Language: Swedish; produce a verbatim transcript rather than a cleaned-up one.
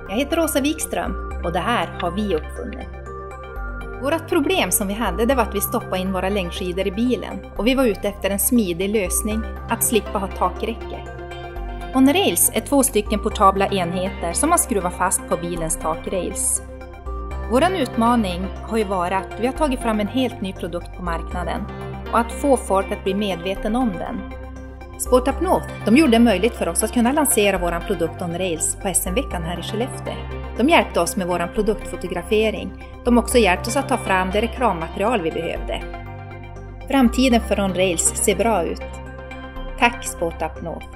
Jag heter Åsa Wikström och det här har vi uppfunnit. Vårt problem som vi hade det var att vi stoppade in våra längdskidor i bilen och vi var ute efter en smidig lösning att slippa ha takräcke. On-rails är två stycken portabla enheter som man skruvar fast på bilens takrails. Vår utmaning har ju varit att vi har tagit fram en helt ny produkt på marknaden och att få folk att bli medveten om den. Sportup North, de gjorde det möjligt för oss att kunna lansera vår produkt on-rails på S M-veckan här i Skellefteå. De hjälpte oss med vår produktfotografering. De också hjälpte oss att ta fram det reklammaterial vi behövde. Framtiden för on-rails ser bra ut. Tack Sportup North!